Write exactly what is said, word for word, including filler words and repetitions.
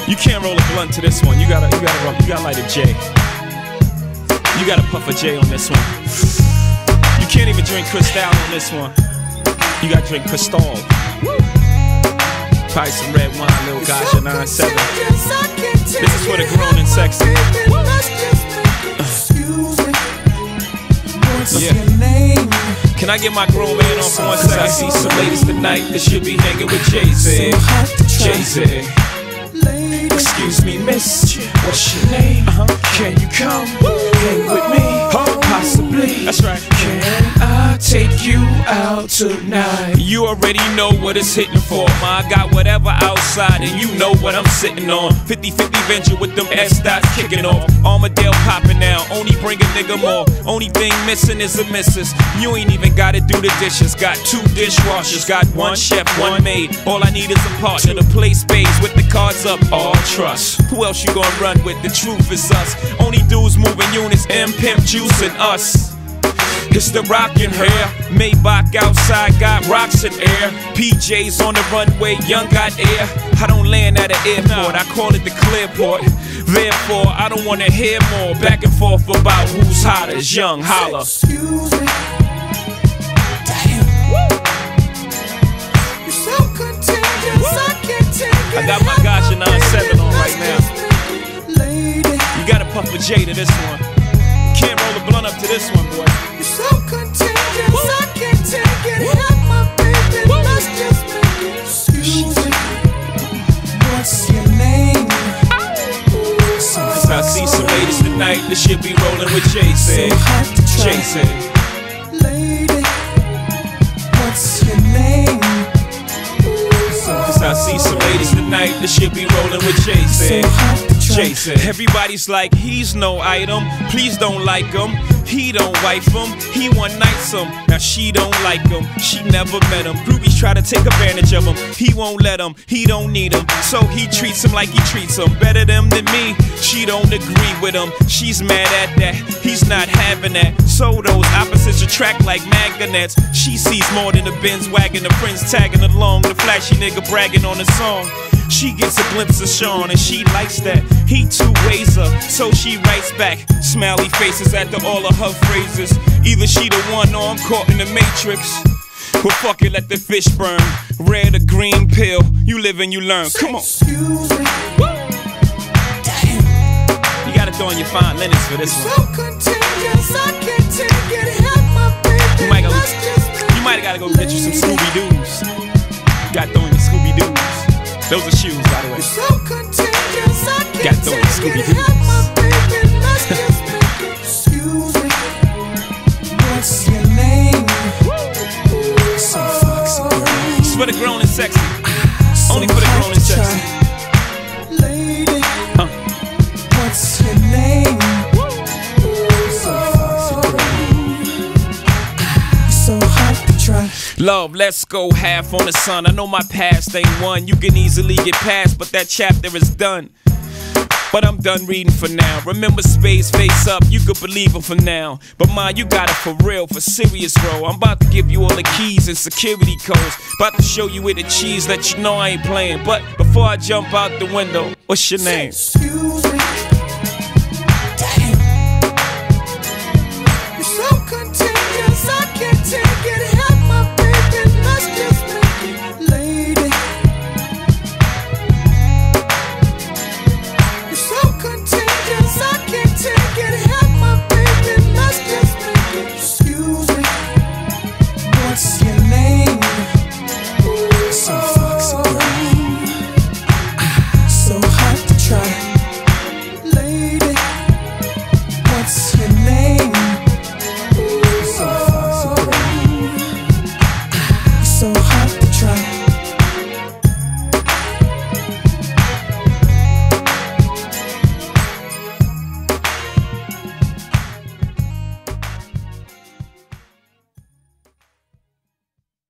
You can't roll a blunt to this one. You gotta, you gotta, roll, you gotta light a J. You gotta puff a J on this one. You can't even drink Cristal on this one. You gotta drink Cristal. Probably some red wine, little Gaja nine seven. This is for the grown and sexy. Yeah. Can I get my grown man on for one second? I see some ladies tonight that should be hanging with Jay-Z. Jay-Z. Excuse me, miss, what's your name? Uh-huh. Can you come hang with me? Oh, possibly. That's right. Can I take you out tonight? You already know what it's hitting for, ma. I got whatever outside and you know what I'm sitting on. fifty fifty venture with them S-dots kicking off. Armadale popping now, only bring a nigga more. Only thing missing is a missus. You ain't even gotta do the dishes. Got two dishwashers, got one chef, one maid. All I need is a partner to play spades with the cards up. All trust. Who else you gonna run with? The truth is us. Only dudes moving units, M Pimp Juice and us. It's the rockin' hair. Maybach outside got rocks in air. P Js on the runway, young got air. I don't land at an airport, I call it the Clearport. Therefore, I don't wanna hear more back and forth about who's hotter. Young holla. Excuse me. Damn. You're so contagious, I can't take it. I got my Gaja nine seven on right now. You gotta puff a J to this one. Can't roll a blunt up to this one, boy. You're so contagious, I can't take it. Help my baby, let's just make it. Excuse me, what's your name? Cause I see some ladies tonight that should be rolling with Jay-Z. Jay-Z. Lady, what's your name? Cause I see some ladies tonight that should be rolling with Jay-Z. Jay-Z. Everybody's like, he's no item. Please don't like him. He don't wife him. He one nights him. Now she don't like him. She never met him. Groupies try to take advantage of him. He won't let him. He don't need him. So he treats him like he treats him. Better them than me. She don't agree with him. She's mad at that. He's not having that. So those opposites attract like magnets. She sees more than a Benz wagon. The friends tagging along. The flashy nigga bragging on the song. She gets a glimpse of Sean and she likes that. He two ways her, so she writes back. Smiley faces after all of her phrases. Either she the one or I'm caught in the matrix. Well, fuck it, let the fish burn. Red or green pill, you live and you learn. Come on. Excuse me. Damn. You gotta throw in your fine linens for this one. So contagious, I can't take it. Help my baby, You might, go, let's just make you might gotta go get you some Scooby-Doos. You gotta throw in your Scooby-Doos. Those are shoes, by the way. so contagious, I can't Got those take it. Scooby-Doos. Help my baby, let's just make it. Excuse me, what's your name? So foxy girl. It's for the grown and sexy. Only for the grown and sexy. Lady, Huh. what's your name? So foxy girl. So hot to try. Love, let's go half on the sun. I know my past ain't one you can easily get past, but that chapter is done. But I'm done reading for now. Remember Spades face up, you could believe him for now. But ma, you got it for real, for serious, bro. I'm about to give you all the keys and security codes. About to show you where the cheese, let you know I ain't playing. But before I jump out the window, what's your name? Excuse